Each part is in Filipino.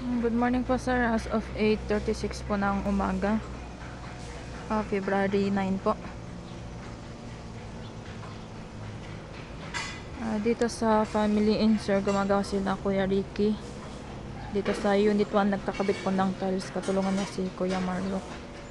Good morning po sir, as of 8:36 po ng umaga, February 9 po. Dito sa Family Inn sir, gumagawa sila Kuya Ricky. Dito sa Unit 1 nagkakabit po ng tiles, katulungan niya si Kuya Marlo.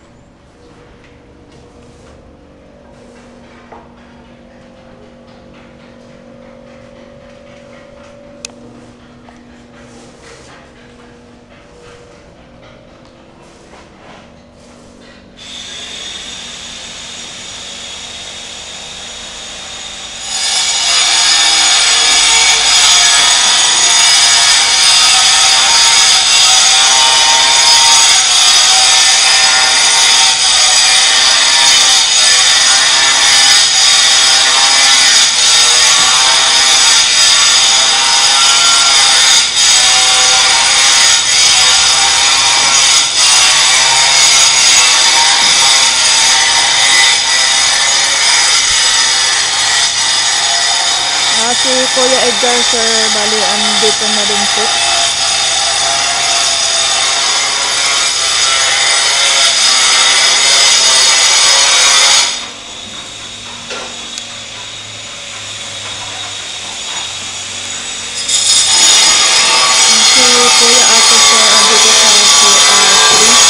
Si Kuya Edgar sir, bali andito na rin po. Si Kuya Ato sir, andito sa CR3.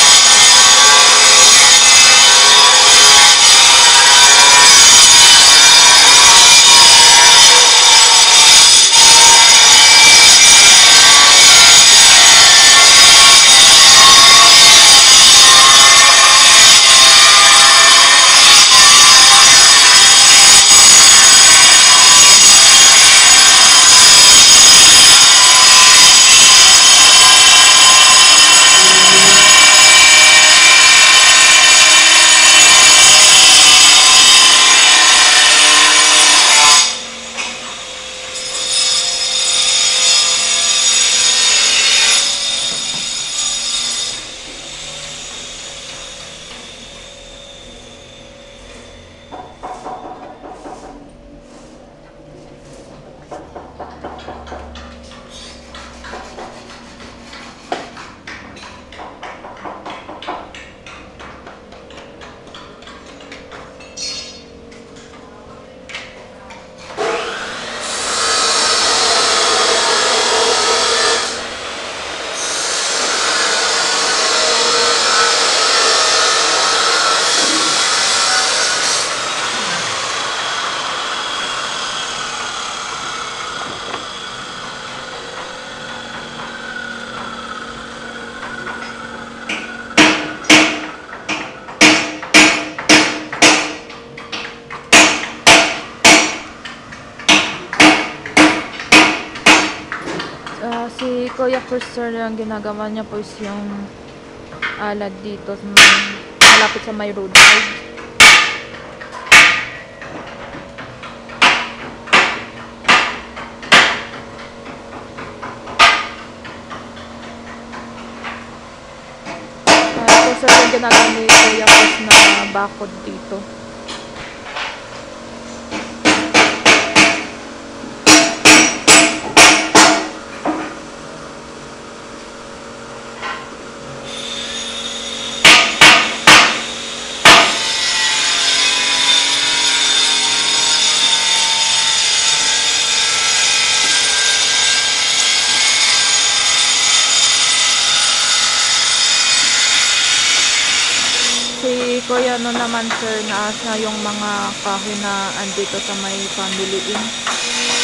Si Kuya Chris sir, ang ginagawa niya po is yung alad dito malapit sa may roadside. Ito sir yung ginagawa ni Kuya Chris na bakod dito. Si Kuya naman sir, naas na yung mga kahoy na andito sa may Family Inn.